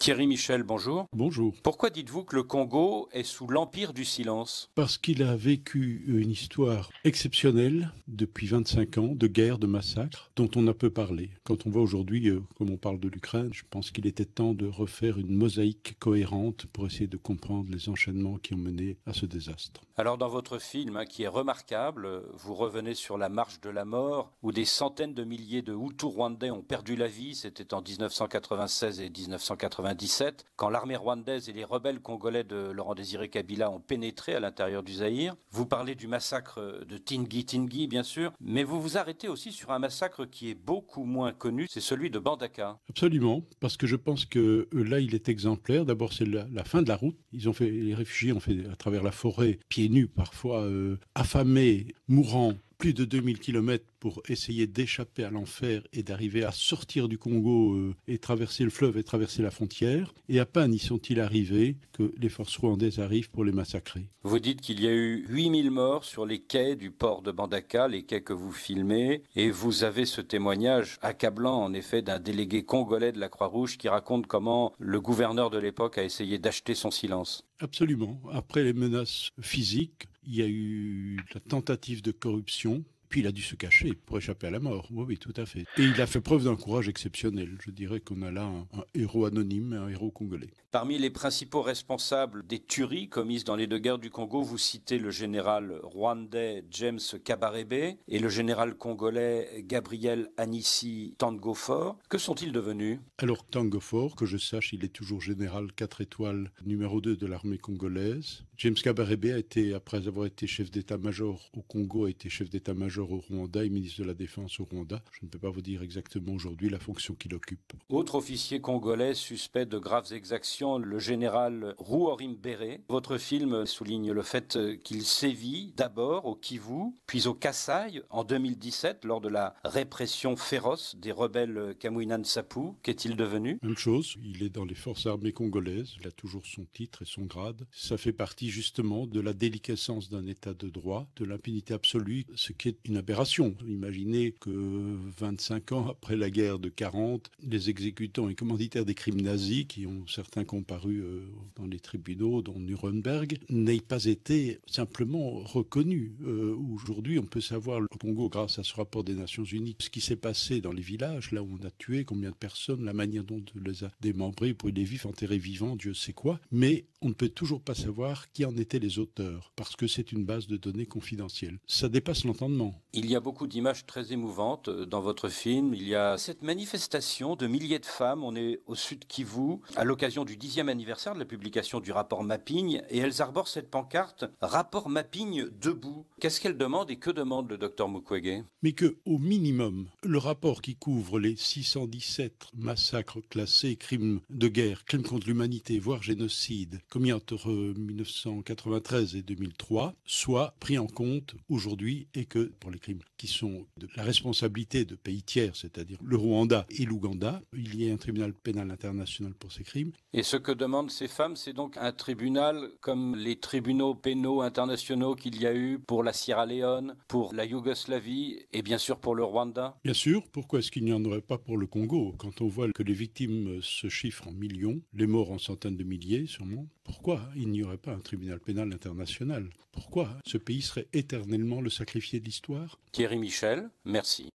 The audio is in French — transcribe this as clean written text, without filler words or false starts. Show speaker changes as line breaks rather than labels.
Thierry Michel, bonjour.
Bonjour.
Pourquoi dites-vous que le Congo est sous l'empire du silence?
Parce qu'il a vécu une histoire exceptionnelle depuis 25 ans de guerre, de massacre, dont on a peu parlé. Quand on voit aujourd'hui, comme on parle de l'Ukraine, je pense qu'il était temps de refaire une mosaïque cohérente pour essayer de comprendre les enchaînements qui ont mené à ce désastre.
Alors dans votre film, qui est remarquable, vous revenez sur la marche de la mort, où des centaines de milliers de Hutus rwandais ont perdu la vie, c'était en 1996 et 1997, quand l'armée rwandaise et les rebelles congolais de Laurent-Désiré Kabila ont pénétré à l'intérieur du Zaïre. Vous parlez du massacre de Tingi, bien sûr, mais vous vous arrêtez aussi sur un massacre qui est beaucoup moins connu, c'est celui de Mbandaka.
Absolument, parce que je pense que là, il est exemplaire. D'abord, c'est la fin de la route. Les réfugiés ont fait à travers la forêt, pieds nus parfois, affamés, mourants, plus de 2000 kilomètres pour essayer d'échapper à l'enfer et d'arriver à sortir du Congo et traverser le fleuve et traverser la frontière. Et à peine y sont-ils arrivés que les forces rwandaises arrivent pour les massacrer.
Vous dites qu'il y a eu 8000 morts sur les quais du port de Mbandaka, les quais que vous filmez, et vous avez ce témoignage accablant en effet d'un délégué congolais de la Croix-Rouge qui raconte comment le gouverneur de l'époque a essayé d'acheter son silence.
Absolument. Après les menaces physiques, il y a eu la tentative de corruption. Puis il a dû se cacher pour échapper à la mort. Oui, tout à fait. Et il a fait preuve d'un courage exceptionnel. Je dirais qu'on a là un héros anonyme, un héros congolais.
Parmi les principaux responsables des tueries commises dans les deux guerres du Congo, vous citez le général rwandais James Kabarebe et le général congolais Gabriel Anissi Tangofor. Que sont-ils devenus?
Alors Tangofor, que je sache, il est toujours général 4 étoiles, numéro 2 de l'armée congolaise. James Kabarebe a été, après avoir été chef d'état-major au Congo, a été chef d'état-major au Rwanda et ministre de la Défense au Rwanda. Je ne peux pas vous dire exactement aujourd'hui la fonction qu'il occupe.
Autre officier congolais suspect de graves exactions, le général Rouhorim Béré. Votre film souligne le fait qu'il sévit d'abord au Kivu, puis au Kasaï en 2017 lors de la répression féroce des rebelles Kamwina Nsapu. Qu'est-il devenu?
Même chose, il est dans les forces armées congolaises, il a toujours son titre et son grade. Ça fait partie justement de la déliquescence d'un état de droit, de l'impunité absolue, ce qui est une aberration. Imaginez que 25 ans après la guerre de 40, les exécutants et commanditaires des crimes nazis, qui ont certains comparus dans les tribunaux, dont Nuremberg, n'aient pas été simplement reconnus. Aujourd'hui, on peut savoir au Congo, grâce à ce rapport des Nations Unies, ce qui s'est passé dans les villages, là où on a tué, combien de personnes, la manière dont on les a démembrés, brûlés vifs, enterrés vivants, Dieu sait quoi. Mais on ne peut toujours pas savoir qui en étaient les auteurs, parce que c'est une base de données confidentielle. Ça dépasse l'entendement.
Il y a beaucoup d'images très émouvantes dans votre film. Il y a cette manifestation de milliers de femmes. On est au sud Kivu, à l'occasion du 10e anniversaire de la publication du rapport Mapping, et elles arborent cette pancarte « Rapport Mapping debout ». Qu'est-ce qu'elles demandent et que demande le docteur Mukwege?
Mais que, au minimum, le rapport qui couvre les 617 massacres classés, crimes de guerre, crimes contre l'humanité, voire génocide, commis entre 1993 et 2003, soit pris en compte aujourd'hui et que, pour les crimes qui sont de la responsabilité de pays tiers, c'est-à-dire le Rwanda et l'Ouganda, il y a un tribunal pénal international pour ces crimes.
Et ce que demandent ces femmes, c'est donc un tribunal comme les tribunaux pénaux internationaux qu'il y a eu pour la Sierra Leone, pour la Yougoslavie et bien sûr pour le Rwanda?
Bien sûr, pourquoi est-ce qu'il n'y en aurait pas pour le Congo? Quand on voit que les victimes se chiffrent en millions, les morts en centaines de milliers sûrement, pourquoi il n'y aurait pas un tribunal pénal international? Pourquoi ce pays serait éternellement le sacrifié de l'histoire?
Thierry Michel, merci.